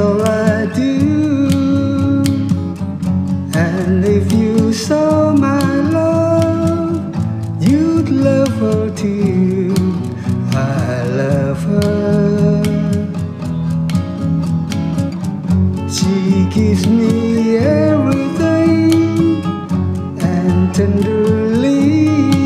all I do. And if you saw my love, you'd love her too. I love her. She gives me everything, and tenderly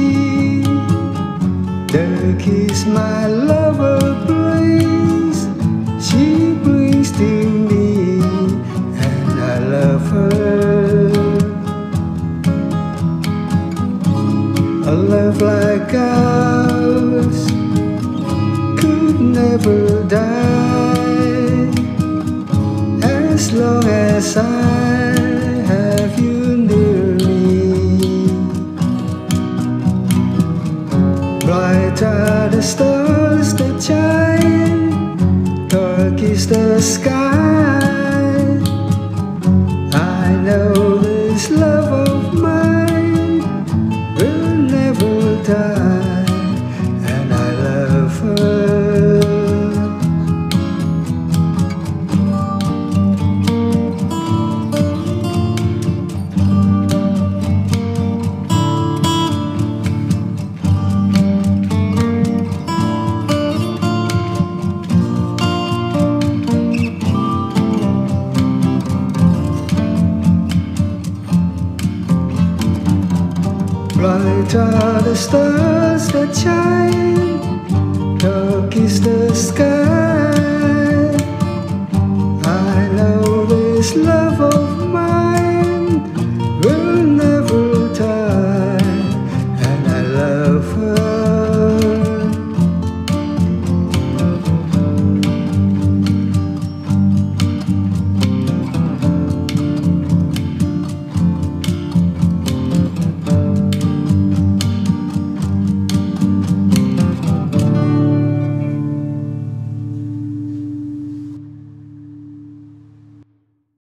the kiss my lover brings, she brings to me, and I love her. A love like ours could never die, as long as I have you near me. Bright are the stars that shine, dark is the sky. I know this love of mine will never die, and I love her. Bright are the stars that shine, dark is the sky. I know this love